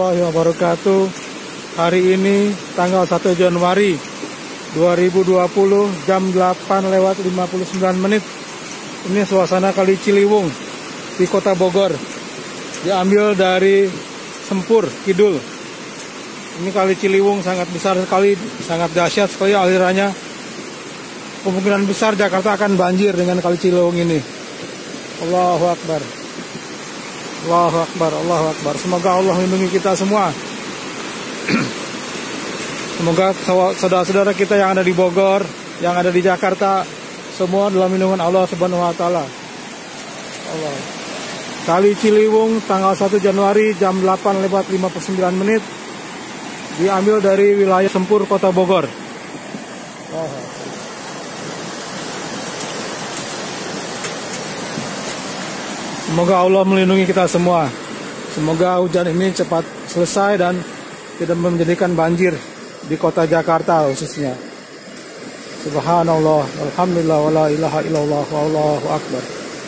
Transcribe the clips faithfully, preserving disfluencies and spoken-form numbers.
warahmatullahi wabarakatuh. Hari ini tanggal satu Januari dua ribu dua puluh jam delapan lewat lima puluh sembilan menit. Ini suasana Kali Ciliwung di Kota Bogor. Diambil dari Sempur Kidul. Ini Kali Ciliwung sangat besar sekali, sangat dahsyat sekali alirannya. Kemungkinan besar Jakarta akan banjir dengan Kali Ciliwung ini. Allahu Akbar. Allahu Akbar, Allahu Akbar. Semoga Allah melindungi kita semua. Semoga saudara-saudara kita yang ada di Bogor, yang ada di Jakarta, semua dalam lindungan Allah Subhanahu wa taala. Allah. Kali Ciliwung tanggal satu Januari jam delapan lewat lima puluh sembilan menit. Diambil dari wilayah Sempur Kota Bogor. Allah. Semoga Allah melindungi kita semua. Semoga hujan ini cepat selesai dan tidak menjadikan banjir di kota Jakarta khususnya. Subhanallah, alhamdulillah, wala ilaha illallah, wallahu akbar.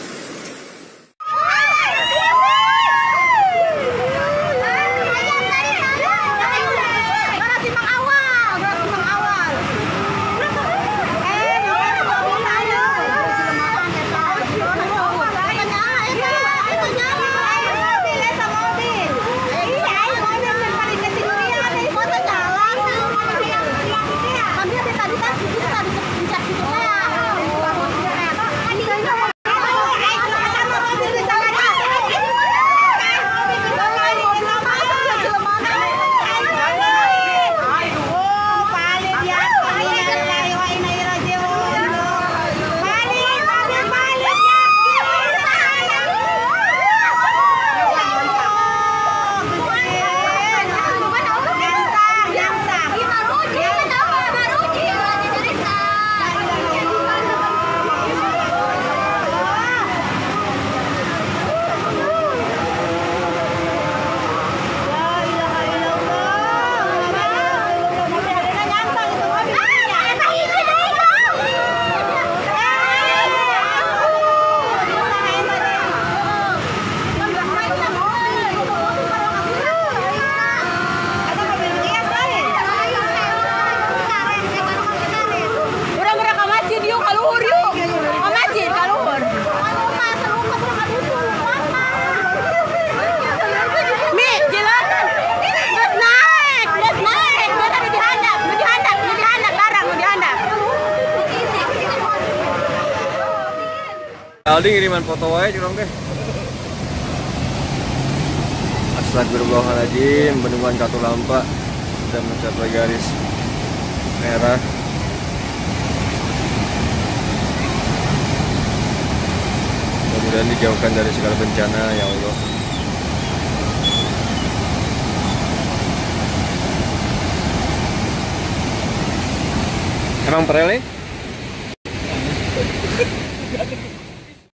Aldi ngiriman foto wae curang deh. Astagfirullahaladzim, bendungan Katulampa sudah mencapai garis merah. Mudah-mudahan dijauhkan dari segala bencana ya Allah. Emang perel nih?